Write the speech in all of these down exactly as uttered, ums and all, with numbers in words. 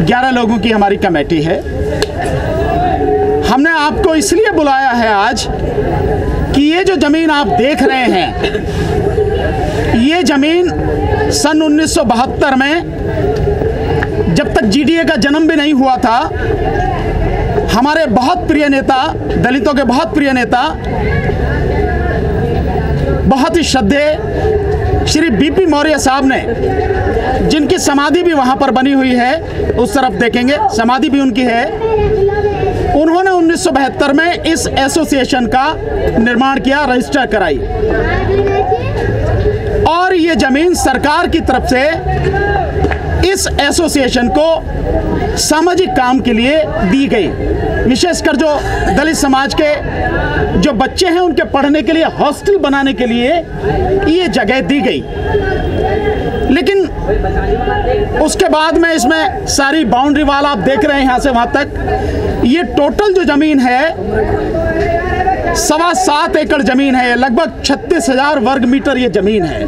ग्यारह लोगों की हमारी कमेटी है। हमने आपको इसलिए बुलाया है आज कि ये जो ज़मीन आप देख रहे हैं, ये ज़मीन सन उन्नीस सौ बहत्तर में, जब तक जीडीए का जन्म भी नहीं हुआ था, हमारे बहुत प्रिय नेता, दलितों के बहुत प्रिय नेता, बहुत ही श्रद्धेय श्री बीपी मौर्य साहब ने, जिनकी समाधि भी वहाँ पर बनी हुई है, उस तरफ देखेंगे, समाधि भी उनकी है, उन्होंने उन्नीस सौ बहत्तर में इस एसोसिएशन का निर्माण किया, रजिस्टर कराई और ये ज़मीन सरकार की तरफ से इस एसोसिएशन को सामाजिक काम के लिए दी गई। विशेषकर जो दलित समाज के जो बच्चे हैं उनके पढ़ने के लिए हॉस्टल बनाने के लिए ये जगह दी गई। लेकिन उसके बाद में इसमें सारी बाउंड्री वाल आप देख रहे हैं यहाँ से वहाँ तक, ये टोटल जो ज़मीन है सवा सात एकड़ ज़मीन है, लगभग छत्तीस हजार वर्ग मीटर ये ज़मीन है।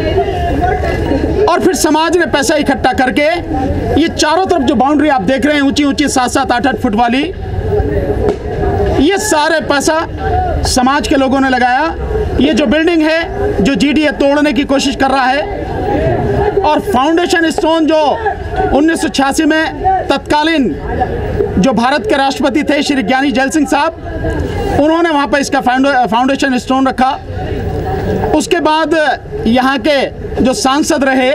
और फिर समाज ने पैसा इकट्ठा करके ये चारों तरफ जो बाउंड्री आप देख रहे हैं ऊंची ऊंची सात सात आठ आठ फुट वाली, ये सारे पैसा समाज के लोगों ने लगाया। ये जो बिल्डिंग है जो जीडीए तोड़ने की कोशिश कर रहा है, और फाउंडेशन स्टोन जो उन्नीस सौ छियासी में तत्कालीन जो भारत के राष्ट्रपति थे श्री ज्ञानी जैल सिंह साहब, उन्होंने वहाँ पर इसका फाउंडेशन स्टोन रखा। उसके बाद यहाँ के जो सांसद रहे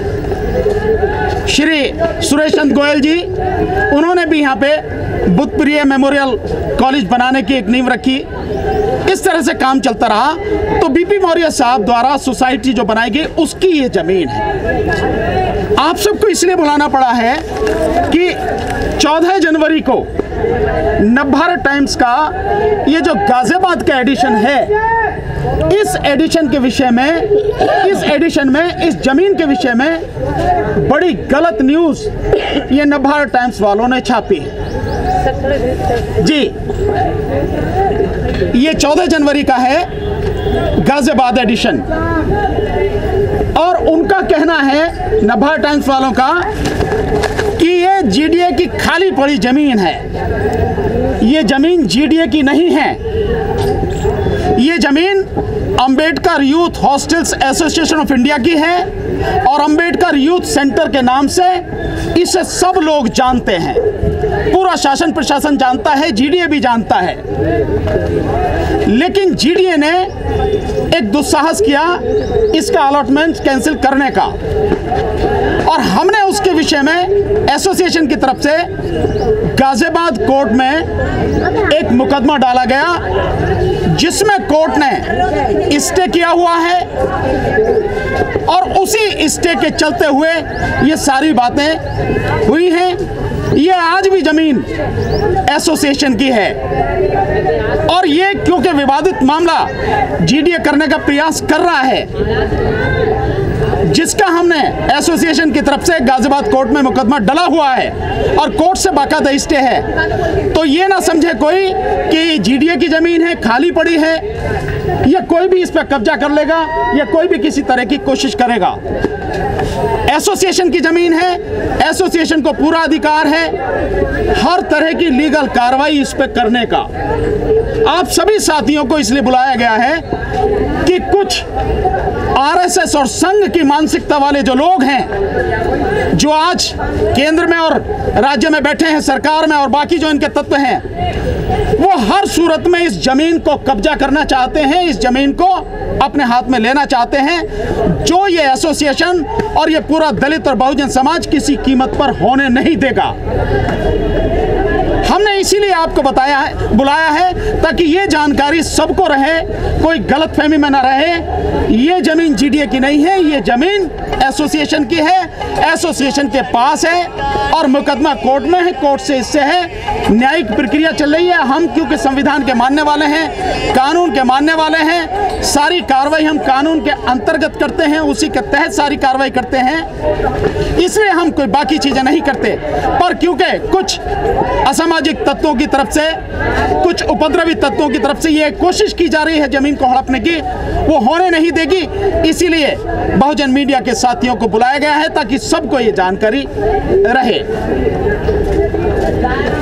श्री सुरेश चंद्र गोयल जी, उन्होंने भी यहाँ पे बुद्ध प्रिय मेमोरियल कॉलेज बनाने की एक नींव रखी। इस तरह से काम चलता रहा। तो बीपी मौर्य साहब द्वारा सोसाइटी जो बनाई गई उसकी ये जमीन है। आप सबको इसलिए बुलाना पड़ा है कि चौदह जनवरी को नवभारत टाइम्स का ये जो गाजियाबाद का एडिशन है, इस एडिशन के विषय में, इस एडिशन में, इस जमीन के विषय में बड़ी गलत न्यूज़ ये नवभारत टाइम्स वालों ने छापी जी। ये चौदह जनवरी का है गाजियाबाद एडिशन, और उनका कहना है नवभारत टाइम्स वालों का कि ये जीडीए की खाली पड़ी जमीन है। ये जमीन जीडीए की नहीं है, ये जमीन Ambedkar youth hostels association of India की है और अंबेडकर यूथ सेंटर के नाम से इसे सब लोग जानते हैं, पूरा शासन प्रशासन जानता है, जीडीए भी जानता है। लेकिन जीडीए ने एक दुस्साहस किया इसका अलॉटमेंट कैंसिल करने का, और हमने उसके विषय में एसोसिएशन की तरफ से गाजियाबाद कोर्ट में एक मुकदमा डाला गया, जिसमें कोर्ट ने स्टे किया हुआ है, और उसी स्टे के चलते हुए ये सारी बातें हुई हैं। ये आज भी जमीन एसोसिएशन की है, और ये क्योंकि विवादित मामला जीडीए करने का प्रयास कर रहा है, जिसका हमने एसोसिएशन की तरफ से गाजियाबाद कोर्ट में मुकदमा डला हुआ है और कोर्ट से बाकायदा स्टे है। तो ये ना समझे कोई कि जीडीए की जमीन है, खाली पड़ी है, या कोई भी इस पर कब्जा कर लेगा या कोई भी किसी तरह की कोशिश करेगा। एसोसिएशन की जमीन है, एसोसिएशन को पूरा अधिकार है हर तरह की लीगल कार्रवाई इस पे करने का। आप सभी साथियों को इसलिए बुलाया गया है कि कुछ आरएसएस और संघ की मानसिकता वाले जो लोग हैं, जो आज केंद्र में और राज्य में बैठे हैं, सरकार में, और बाकी जो इनके तत्व हैं, वो हर सूरत में इस जमीन को कब्जा करना चाहते हैं, इस जमीन को अपने हाथ में लेना चाहते हैं, जो ये एसोसिएशन और ये पूरा दलित और बहुजन समाज किसी कीमत पर होने नहीं देगा। हमने इसीलिए आपको बताया है, बुलाया है, ताकि ये जानकारी सबको रहे, कोई गलतफहमी में ना रहे। ये जमीन जीडीए की नहीं है, ये जमीन एसोसिएशन की है, एसोसिएशन के पास है, और मुकदमा कोर्ट में है, कोर्ट से इससे है, न्यायिक प्रक्रिया चल रही है। हम क्योंकि संविधान के मानने वाले हैं, कानून के मानने वाले हैं, सारी कार्रवाई हम कानून के अंतर्गत करते हैं, उसी के तहत सारी कार्रवाई करते हैं, इसलिए हम कोई बाकी चीजें नहीं करते। पर क्योंकि कुछ असामाजिक तत्वों की तरफ से, कुछ उपद्रवी तत्वों की तरफ से ये कोशिश की जा रही है जमीन को हड़पने की, वो होने नहीं देगी। इसीलिए बहुजन मीडिया के साथियों को बुलाया गया है ताकि सबको ये जानकारी रहे।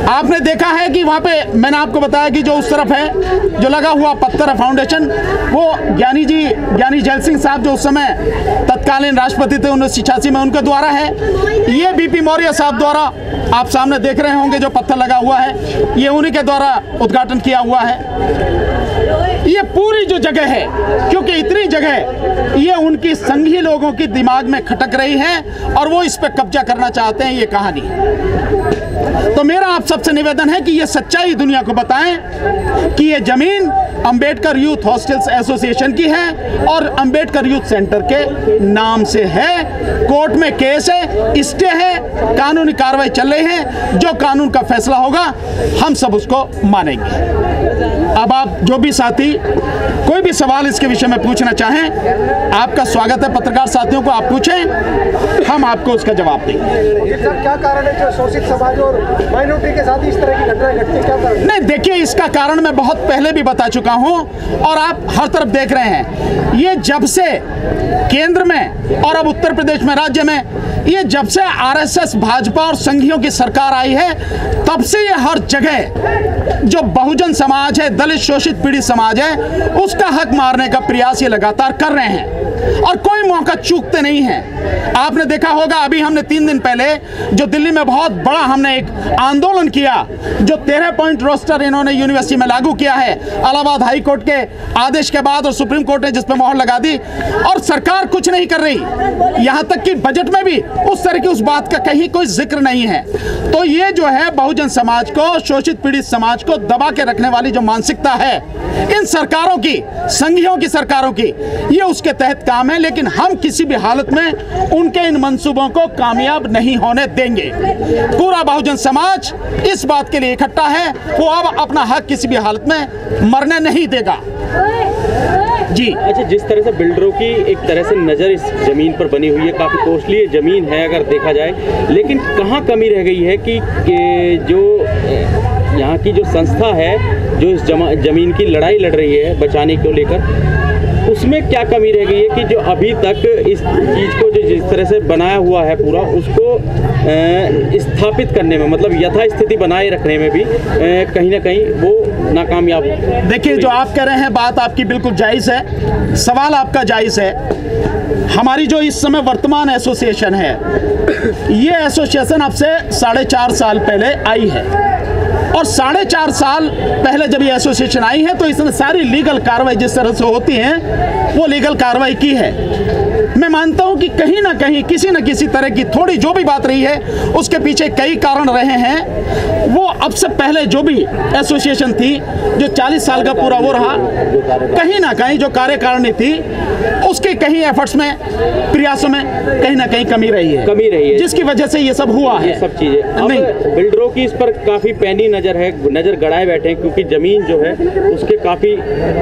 आपने देखा है कि वहाँ पे मैंने आपको बताया कि जो उस तरफ है जो लगा हुआ पत्थर है फाउंडेशन, वो ज्ञानी जी ज्ञानी जैल सिंह साहब जो उस समय तत्कालीन राष्ट्रपति थे उन्नीस सौ छियासी में, उनके द्वारा है। ये बीपी मौर्य साहब द्वारा आप सामने देख रहे होंगे जो पत्थर लगा हुआ है, ये उन्हीं के द्वारा उद्घाटन किया हुआ है। ये पूरी जो जगह है, क्योंकि इतनी जगह ये उनकी संघी लोगों की दिमाग में खटक रही है और वो इस पे कब्जा करना चाहते हैं, ये कहानी। तो मेरा आप सबसे निवेदन है कि ये सच्चाई दुनिया को बताएं कि ये जमीन अंबेडकर यूथ हॉस्टल्स एसोसिएशन की है और अंबेडकर यूथ सेंटर के नाम से है। कोर्ट में केस है, स्टे है, कानूनी कार्रवाई चल रही है। जो कानून का फैसला होगा हम सब उसको मानेंगे। अब आप जो भी साथी कोई भी सवाल इसके विषय में पूछना चाहें, आपका स्वागत है। पत्रकार साथियों को आप पूछें, हम आपको उसका जवाब देंगे। क्या कारण है जो शोषित समाज और माइनॉरिटी के साथ इस तरह की घटनाएं घटती हैं, क्या कारण? नहीं, देखिए, इसका कारण मैं बहुत पहले भी बता चुका हूं और आप हर तरफ देख रहे हैं। ये जब से केंद्र में और अब उत्तर प्रदेश में राज्य में ये जब से आरएसएस भाजपा और संघियों की सरकार आई है, तब से ये हर जगह जो बहुजन समाज है, दलित शोषित पीड़ित समाज है, उसका हक मारने का प्रयास ये लगातार कर रहे हैं और कोई मौका चूकते नहीं हैं। आपने देखा होगा, अभी हमने तीन दिन पहले जो दिल्ली में बहुत बड़ा हमने एक आंदोलन किया, जो तेरह पॉइंट रोस्टर इन्होंने यूनिवर्सिटी में लागू किया है इलाहाबाद हाई कोर्ट के आदेश के बाद, और सुप्रीम कोर्ट ने जिस पर मोहर लगा दी और सरकार कुछ नहीं कर रही। यहां तक कि बजट में भी उस तरह की उस बात का कहीं कोई जिक्र नहीं है। तो ये जो है बहुजन समाज को, शोषित पीड़ित समाज को दबा के रखने वाली जो मानसिकता है इन सरकारों की, संघियों की सरकारों की, ये उसके तहत काम है। लेकिन हम किसी भी हालत में उनके इन मंसूबों को कामयाब नहीं होने देंगे। पूरा बहुजन समाज इस बात के लिए इकट्ठा है, वो अब अपना हक किसी भी हालत में मरने नहीं देगा। जी अच्छा, जिस तरह से बिल्डरों की एक तरह से नज़र इस ज़मीन पर बनी हुई है, काफ़ी कॉस्टली ज़मीन है अगर देखा जाए, लेकिन कहाँ कमी रह गई है कि, कि जो यहाँ की जो संस्था है जो इस जमा ज़मीन की लड़ाई लड़ रही है बचाने को लेकर, उसमें क्या कमी रह गई है कि जो अभी तक इस चीज़ को जो जिस तरह से बनाया हुआ है पूरा, उसको स्थापित करने में, मतलब यथास्थिति बनाए रखने में भी कहीं ना कहीं वो नाकामयाब। देखिए, जो आप कह रहे हैं बात आपकी बिल्कुल जायज़ है, सवाल आपका जायज़ है। हमारी जो इस समय वर्तमान एसोसिएशन है, ये एसोसिएशन अब से साढ़े चार साल पहले आई है और साढ़े चार साल पहले जब ये एसोसिएशन आई है तो इसने सारी लीगल कार्रवाई जिस तरह से होती है वो लीगल कार्रवाई की है। मैं मानता हूं कि कहीं ना कहीं किसी न किसी तरह की थोड़ी जो भी बात रही है उसके पीछे कई कारण रहे हैं। वो अब से पहले जो भी एसोसिएशन थी, जो चालीस साल का पूरा वो रहा, कहीं ना कहीं जो कार्यकारिणी थी उसके कहीं एफर्ट्स में, प्रयासों में कहीं ना कहीं कमी रही है कमी रही है जिसकी वजह से ये सब हुआ है। सब चीजें अब बिल्डरों की इस पर काफी पैनी नजर है, नजर गड़ाए बैठे हैं, क्योंकि जमीन जो है उसके काफी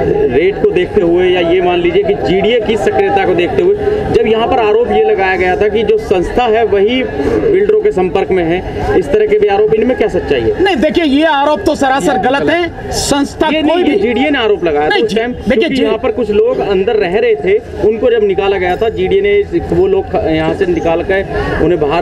रेट को देखते हुए, या ये मान लीजिए कि जीडीए की सक्रियता को देखते हुए, जब यहाँ पर आरोप ये लगाया गया था कि जो संस्था है वही बिल्डरों के संपर्क में है, इस तरह के भी आरोप, इनमें क्या सच्चाई है? नहीं, देखिए, ये आरोप तो सरासर गलत है। संस्था कोई भी, जीडीए ने आरोप लगाया था उस टाइम, देखिए यहाँ पर कुछ लोग अंदर रह रहे थे, उनको जब निकाला गया था जीडीए ने, वो लोग यहाँ से निकाल कर उन्हें बाहर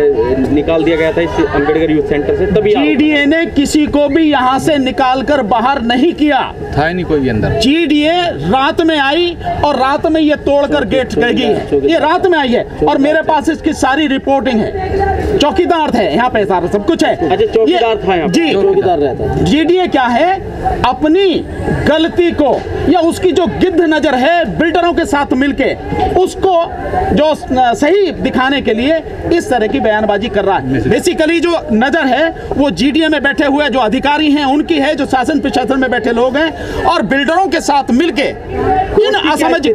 निकाल दिया गया था इस अंबेडकर यूथ सेंटर से। तभी जीडीए ने किसी को भी यहाँ से निकाल कर बाहर नहीं किया था, नहीं कोई भी अंदर। जीडीए रात में आई और रात में ये तोड़कर गेट गई है, ये रात में आई है और मेरे पास इसकी सारी रिपोर्टिंग है। चौकीदार थे यहाँ पे, सारा सब कुछ है। अच्छा, चौकीदार था यहाँ? जी, चौकीदार रहता। जीडीए क्या है, अपनी गलती को या उसकी जो गिद्ध नजर है बिल्डरों के साथ मिलके उसको जो सही दिखाने के लिए इस तरह की बयानबाजी कर रहा है। बेसिकली जो नजर है वो जीडीए में बैठे हुए जो अधिकारी हैं उनकी है, जो शासन प्रशासन में बैठे लोग हैं, और बिल्डरों के साथ मिलके इन असामाजिक,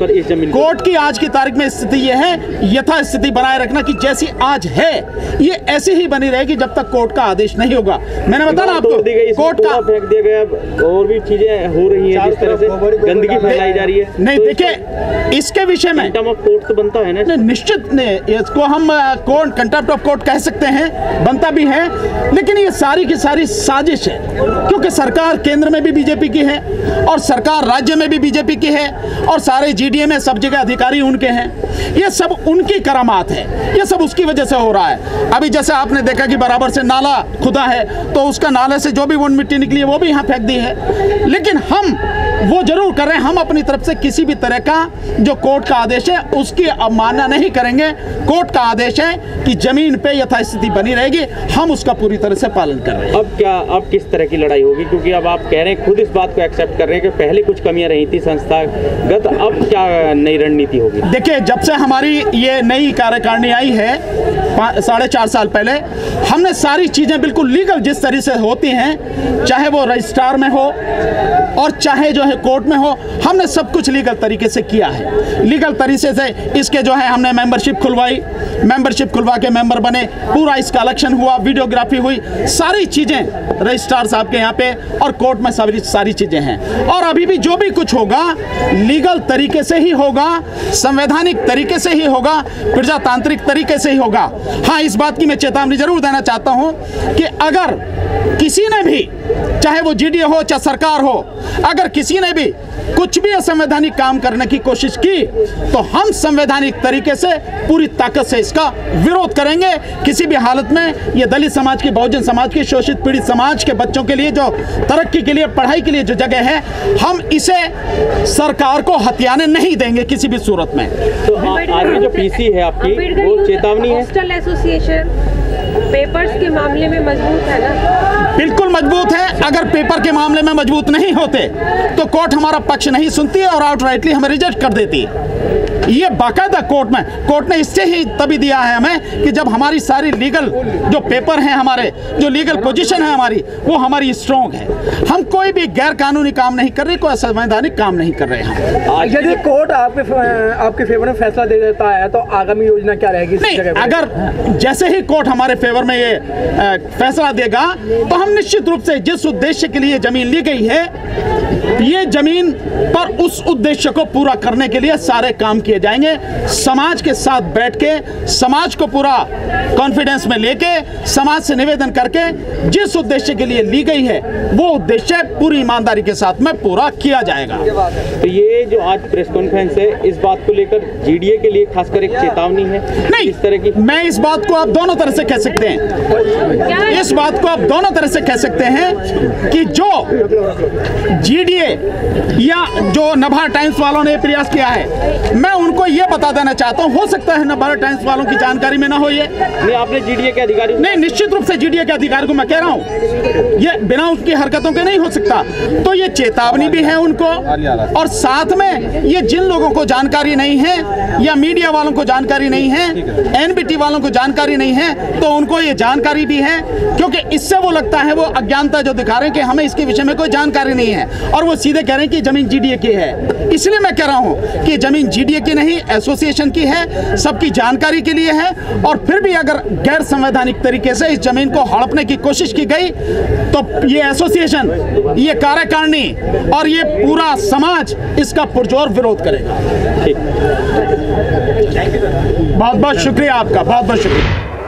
कोर्ट की आज की तारीख में स्थिति ये है, यथा स्थिति बनाए रखना कि जैसी आज है ये ऐसी ही बनी रहेगी जब तक कोर्ट का आदेश नहीं होगा। मैंने बताया आपको, कोर्ट का फेंक दिया गया, और भी चीजें हो रही हैं, जिस तरह से गंदगी फैलाई जा रही है। नहीं, देखिए, इसके विषय में कंटेम्प्ट ऑफ कोर्ट तो बनता है ना? निश्चित नहीं, इसको हम कोर्ट कंटेम्प्ट ऑफ कोर्ट कह सकते हैं, बनता भी है, लेकिन ये सारी की सारी साजिश है, क्योंकि सरकार केंद्र में भी बीजेपी की है और सरकार राज्य में भी बीजेपी की है और सारे जीडीए में सब जगह अधिकारी उनके हैं। ये सब उनकी करामात है, ये सब उसकी वजह से हो रहा है। अभी जैसे आपने देखा कि बराबर से नाला खुदा है तो उसका नाले से जो भी वो मिट्टी निकली है वो भी यहाँ फेंक दी है, लेकिन हम वो जरूर कर रहे हैं। हम अपनी तरफ से किसी भी तरह का जो कोर्ट का आदेश है उसकी अवमानना नहीं करेंगे। कोर्ट का आदेश है कि जमीन पे यथास्थिति बनी रहेगी, हम उसका पूरी तरह से पालन कर रहे हैं। अब क्या अब किस तरह की लड़ाई होगी, क्योंकि अब आप कह रहे हैं, खुद इस बात को एक्सेप्ट कर रहे हैं कि पहले कुछ कमियां रही थी संस्थागत, अब क्या नई रणनीति होगी? देखिए, जब से हमारी ये नई कार्यकारिणी आई है साढ़े चार साल पहले, हमने सारी चीजें बिल्कुल लीगल जिस तरह से होती हैं, चाहे वो रजिस्ट्रार में हो और चाहे जो है कोर्ट में हो, हमने सब कुछ लीगल तरीके से किया है। लीगल तरीके से इसके जो है हमने मेंबरशिप खुलवाई, मेंबरशिप खुलवा के मेंबर बने, पूरा इसका इलेक्शन हुआ, वीडियोग्राफी हुई, सारी चीजें रजिस्ट्रार साहब के यहाँ पे और कोर्ट में सारी सारी चीजें हैं। और अभी भी जो भी कुछ होगा लीगल तरीके से ही होगा, संवैधानिक तरीके से ही होगा, प्रजातांत्रिक तरीके से ही होगा। हाँ, इस बात की मैं चेतावनी जरूर देना चाहता हूं कि अगर किसी ने भी, चाहे वो जीडीए हो चाहे सरकार हो, अगर किसी ने भी कुछ भी असंवैधानिक काम करने की कोशिश की तो हम संवैधानिक तरीके से पूरी ताकत से इसका विरोध करेंगे। किसी भी हालत में ये दलित समाज की, बहुजन समाज की, शोषित पीड़ित समाज के बच्चों के लिए जो तरक्की के लिए, पढ़ाई के लिए जो जगह है, हम इसे सरकार को हथियाने नहीं देंगे किसी भी सूरत में। तो आज जो पीसी है आपकी, वो चेतावनी है। होस्टल एसोसिएशन पेपर्स के मामले में मजबूत है ना? बिल्कुल मजबूत है। अगर पेपर के मामले में मजबूत नहीं होते तो कोर्ट हमारा पक्ष नहीं सुनती और आउटराइटली हमें रिजेक्ट कर देती। ये बाकायदा कोर्ट में, कोर्ट ने इससे ही तभी दिया है हमें कि जब हमारी सारी लीगल जो पेपर हैं, हमारे जो लीगल पोजीशन है हमारी, वो हमारी स्ट्रॉन्ग है। हम कोई भी गैर कानूनी काम नहीं कर रहे, कोई असंवैधानिक काम नहीं कर रहे हैं। यदि कोर्ट आपके आपके फेवर में फैसला दे देता है तो आगामी योजना क्या रहेगी? नहीं, अगर जैसे ही कोर्ट हमारे फेवर में ये आ, फैसला देगा तो हम निश्चित रूप से जिस उद्देश्य के लिए जमीन ली गई है, ये जमीन पर उस उद्देश्य को पूरा करने के लिए सारे काम किए जाएंगे। समाज के साथ बैठ के, समाज को पूरा कॉन्फिडेंस में लेके, समाज से निवेदन करके जिस उद्देश्य के लिए ली गई है वो उद्देश्य पूरी ईमानदारी के साथ में पूरा किया जाएगा। तो ये जो आज प्रेस कॉन्फ्रेंस है, इस बात को लेकर जीडीए के लिए खासकर एक चेतावनी है? नहीं, इस तरह की मैं इस बात को आप दोनों तरह से कह सकते हैं, इस बात को आप दोनों तरह से कह सकते हैं कि जो जीडीए या जो नवभारत टाइम्स वालों ने प्रयास किया है, मैं उनको ये बता देना चाहता हूँ, हो सकता है नवभारत टाइम्स वालों की जानकारी में ना हो। ये नहीं, आपने जीडीए के अधिकारी नहीं, निश्चित रूप से जीडीए के अधिकारी को मैं कह रहा हूँ, ये बिना उसकी हरकतों के नहीं हो सकता। तो ये चेतावनी भी है उनको, और साथ में ये जिन लोगों को जानकारी नहीं है या मीडिया वालों को जानकारी नहीं है, एनबीटी वालों को जानकारी नहीं है, तो उनको ये जानकारी भी है, क्योंकि इससे वो लगता है वो अज्ञानता जो दिखा रहे हैं कि हमें इसके विषय में कोई जानकारी नहीं है, और वो सीधे कह रहे हैं कि जमीन जीडीए की है। इसलिए मैं कह रहा हूं कि जमीन जीडीए की नहीं, एसोसिएशन की है, सबकी जानकारी के लिए है। और फिर भी अगर गैर संवैधानिक तरीके से इस जमीन को हड़पने की कोशिश की गई तो ये एसोसिएशन, ये कार्यकारिणी और ये पूरा समाज इसका पुरजोर विरोध करेगा। बहुत बहुत शुक्रिया आपका, बहुत बहुत शुक्रिया।